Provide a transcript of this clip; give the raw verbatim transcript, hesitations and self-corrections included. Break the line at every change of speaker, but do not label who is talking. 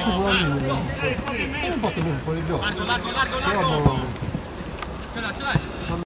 cu volanul. Nu poate nu, pe joc. Largo, largo, largo! Celălalt, celălalt!